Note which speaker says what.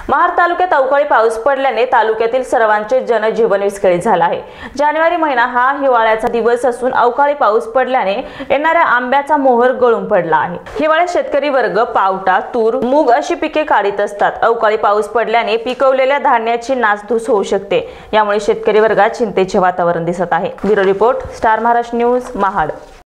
Speaker 1: महाड तालुक्यात अवकाळी पाऊस पडल्याने तालुक्यातील सर्वांचे जनजीवन विस्कळीत झाले आहे। जानेवारी महिना हा हिवाळ्याचा दिवस असून अवकाळी पाऊस पडल्याने येणाऱ्या आंब्याचा मोहर गळून पडला आहे। हिवाळ्यात शेतकरी वर्ग पावटा, तूर, मूग अशी पिके काढीत असतात। अवकाळी पाऊस पडल्याने पिकवलेल्या धान्याची नासधूस होऊ शकते। यामुळे शेतकरी वर्गात चिंतेचे वातावरण दिसत आहे। Bureau report, star Maharashtra news, Mahad.